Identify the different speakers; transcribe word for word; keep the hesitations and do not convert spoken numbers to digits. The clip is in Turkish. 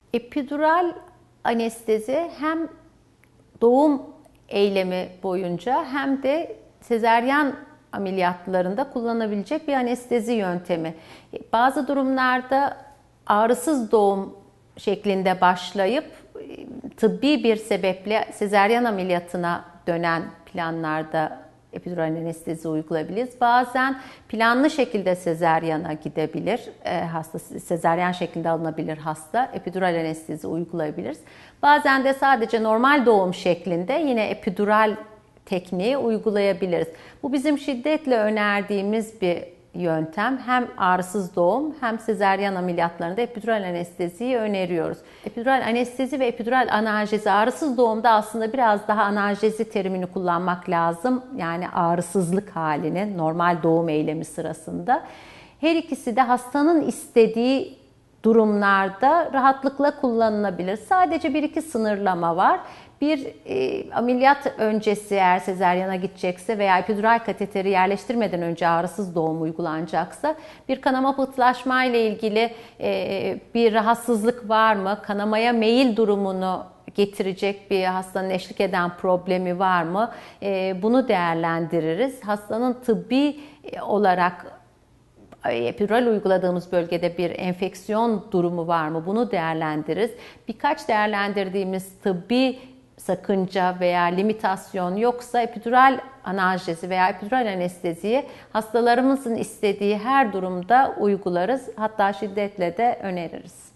Speaker 1: Epidural anestezi hem doğum eylemi boyunca hem de sezaryen ameliyatlarında kullanılabilecek bir anestezi yöntemi. Bazı durumlarda ağrısız doğum şeklinde başlayıp tıbbi bir sebeple sezaryen ameliyatına dönen planlarda epidural anestezi uygulayabiliriz. Bazen planlı şekilde sezaryana gidebilir. E, hasta sezaryen şeklinde alınabilir hasta. Epidural anestezi uygulayabiliriz. Bazen de sadece normal doğum şeklinde yine epidural tekniği uygulayabiliriz. Bu bizim şiddetle önerdiğimiz bir yöntem. Hem ağrısız doğum hem sezaryen ameliyatlarında epidural anesteziyi öneriyoruz. Epidural anestezi ve epidural analjezi, ağrısız doğumda aslında biraz daha analjezi terimini kullanmak lazım. Yani ağrısızlık halini normal doğum eylemi sırasında. Her ikisi de hastanın istediği durumlarda rahatlıkla kullanılabilir. Sadece bir iki sınırlama var. Bir e, ameliyat öncesi eğer sezaryana gidecekse veya epidural kateteri yerleştirmeden önce ağrısız doğum uygulanacaksa bir kanama pıhtılaşma ile ilgili e, bir rahatsızlık var mı? Kanamaya meyil durumunu getirecek bir hastanın eşlik eden problemi var mı? E, bunu değerlendiririz. Hastanın tıbbi olarak epidural uyguladığımız bölgede bir enfeksiyon durumu var mı? Bunu değerlendiririz. Birkaç değerlendirdiğimiz tıbbi sakınca veya limitasyon yoksa epidural analjezi veya epidural anesteziyi hastalarımızın istediği her durumda uygularız. Hatta şiddetle de öneririz.